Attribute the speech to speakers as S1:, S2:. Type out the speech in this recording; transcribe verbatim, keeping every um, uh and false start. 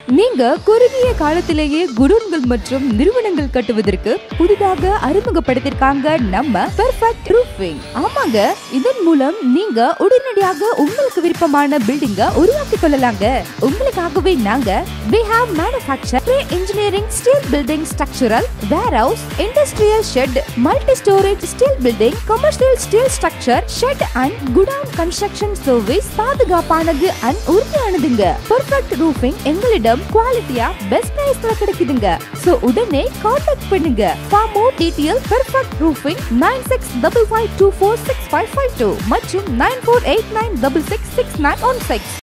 S1: நீங்க குறுகிய காலத்திலேயே குடோன்கள் மற்றும் நிறுவனங்கள் கட்டுவதற்கு புதிதாக அறிமுகப்படுத்திருக்காங்க நம்ம பெர்ஃபெக்ட் ரூஃபிங். ஆமாங்க, இதன் மூலம் நீங்க உடனடியாக உங்களுக்கு விருப்பமான பில்டிங்க உருவாக்கி கொள்ளலாங்க. உங்களுக்காகவே நாங்க we have manufactured pre-engineering steel building, structural, warehouse, industrial shed, multi-storage steel building, commercial steel structure, shed and godown construction service. பாதுகாப்பானது and உறுதியானதுங்க. பெர்ஃபெக்ட் ரூஃபிங் எங்களிடம் குவாலிட்டியா பெஸ்ட் பிரைஸ்ல கிடைக்குதுங்க. சோ உடனே கான்டாக்ட் பண்ணுங்க. For more details, Perfect Roofing nine six five five two four six five five two மற்றும் nine four eight nine six six six nine one six.